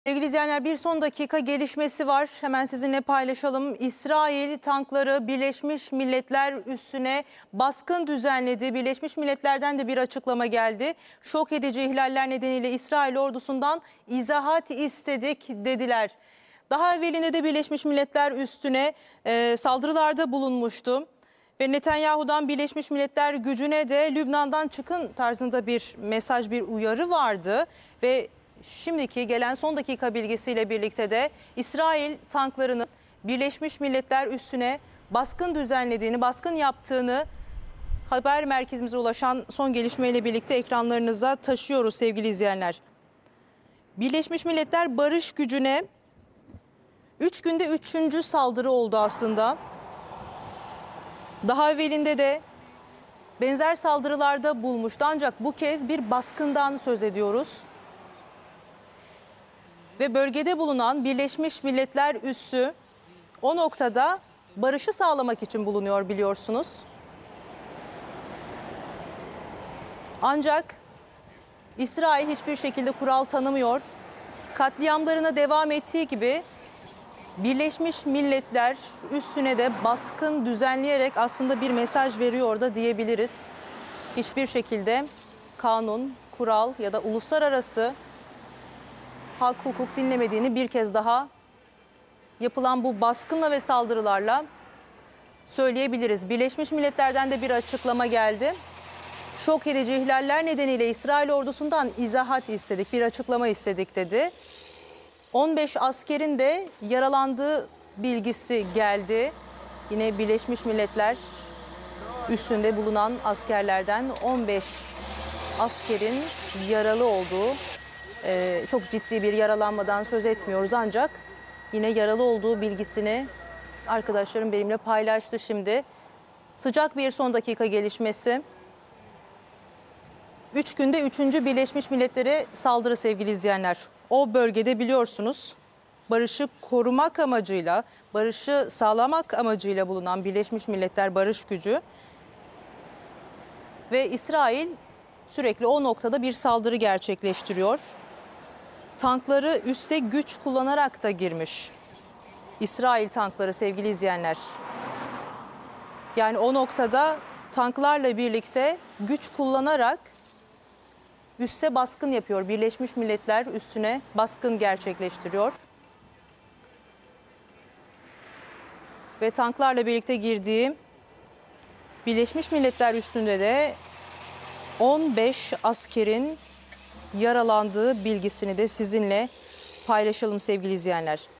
Sevgili izleyenler, bir son dakika gelişmesi var. Hemen sizinle paylaşalım. İsrail tankları Birleşmiş Milletler üssüne baskın düzenledi. Birleşmiş Milletler'den de bir açıklama geldi. Şok edici ihlaller nedeniyle İsrail ordusundan izahat istedik dediler. Daha evvelinde de Birleşmiş Milletler üstüne saldırılarda bulunmuştu. Ve Netanyahu'dan Birleşmiş Milletler gücüne de Lübnan'dan çıkın tarzında bir mesaj, bir uyarı vardı. Ve şimdiki gelen son dakika bilgisiyle birlikte de İsrail tanklarının Birleşmiş Milletler üssüne baskın düzenlediğini, baskın yaptığını haber merkezimize ulaşan son gelişmeyle birlikte ekranlarınıza taşıyoruz sevgili izleyenler. Birleşmiş Milletler barış gücüne 3 günde 3. saldırı oldu aslında. Daha evvelinde de benzer saldırılarda bulmuştu ancak bu kez bir baskından söz ediyoruz. Ve bölgede bulunan Birleşmiş Milletler üssü o noktada barışı sağlamak için bulunuyor biliyorsunuz. Ancak İsrail hiçbir şekilde kural tanımıyor. Katliamlarına devam ettiği gibi Birleşmiş Milletler üssüne de baskın düzenleyerek aslında bir mesaj veriyor da diyebiliriz. Hiçbir şekilde kanun, kural ya da uluslararası hak, hukuk dinlemediğini bir kez daha yapılan bu baskınla ve saldırılarla söyleyebiliriz. Birleşmiş Milletler'den de bir açıklama geldi. Şok edici ihlaller nedeniyle İsrail ordusundan izahat istedik, bir açıklama istedik dedi. 15 askerin de yaralandığı bilgisi geldi. Yine Birleşmiş Milletler üssünde bulunan askerlerden 15 askerin yaralı olduğu, çok ciddi bir yaralanmadan söz etmiyoruz ancak yine yaralı olduğu bilgisini arkadaşlarım benimle paylaştı şimdi. Sıcak bir son dakika gelişmesi. 3 günde 3. Birleşmiş Milletler'e saldırı sevgili izleyenler. O bölgede biliyorsunuz barışı korumak amacıyla, barışı sağlamak amacıyla bulunan Birleşmiş Milletler Barış Gücü ve İsrail sürekli o noktada bir saldırı gerçekleştiriyor. Tankları üsse güç kullanarak da girmiş. İsrail tankları sevgili izleyenler. Yani o noktada tanklarla birlikte güç kullanarak üsse baskın yapıyor. Birleşmiş Milletler üssüne baskın gerçekleştiriyor. Ve tanklarla birlikte girdiği Birleşmiş Milletler üssünde de 15 askerin yaralandığı bilgisini de sizinle paylaşalım sevgili izleyenler.